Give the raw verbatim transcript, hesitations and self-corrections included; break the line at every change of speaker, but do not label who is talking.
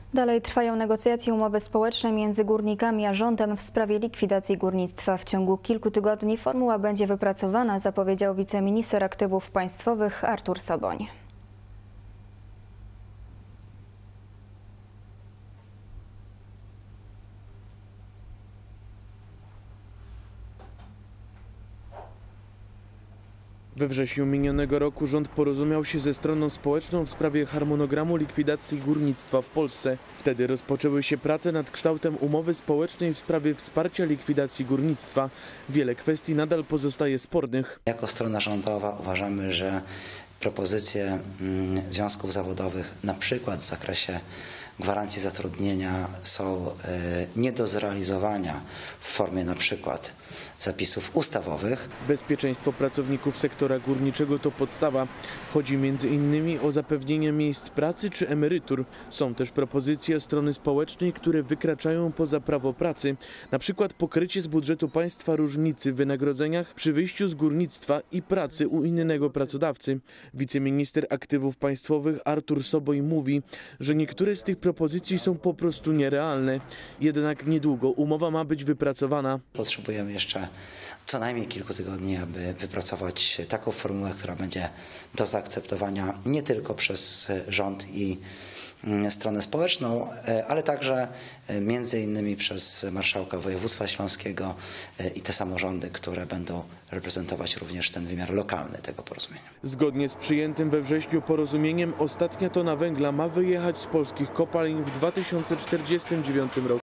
Dalej trwają negocjacje umowy społecznej między górnikami a rządem w sprawie likwidacji górnictwa. W ciągu kilku tygodni formuła będzie wypracowana, zapowiedział wiceminister aktywów państwowych Artur Soboń.
We wrześniu minionego roku rząd porozumiał się ze stroną społeczną w sprawie harmonogramu likwidacji górnictwa w Polsce. Wtedy rozpoczęły się prace nad kształtem umowy społecznej w sprawie wsparcia likwidacji górnictwa. Wiele kwestii nadal pozostaje spornych.
Jako strona rządowa uważamy, że propozycje związków zawodowych, na przykład w zakresie gwarancji zatrudnienia, są nie do zrealizowania w formie na przykład zapisów ustawowych.
Bezpieczeństwo pracowników sektora górniczego to podstawa. Chodzi między innymi o zapewnienie miejsc pracy czy emerytur. Są też propozycje strony społecznej, które wykraczają poza prawo pracy. Na przykład pokrycie z budżetu państwa różnicy w wynagrodzeniach przy wyjściu z górnictwa i pracy u innego pracodawcy. Wiceminister aktywów państwowych Artur Soboń mówi, że niektóre z tych propozycji są po prostu nierealne. Jednak niedługo umowa ma być wypracowana.
Potrzebujemy jeszcze co najmniej kilku tygodni, aby wypracować taką formułę, która będzie do zaakceptowania nie tylko przez rząd i stronę społeczną, ale także między innymi przez marszałka województwa śląskiego i te samorządy, które będą reprezentować również ten wymiar lokalny tego porozumienia.
Zgodnie z przyjętym we wrześniu porozumieniem ostatnia tona węgla ma wyjechać z polskich kopalń w dwa tysiące czterdziestym dziewiątym roku.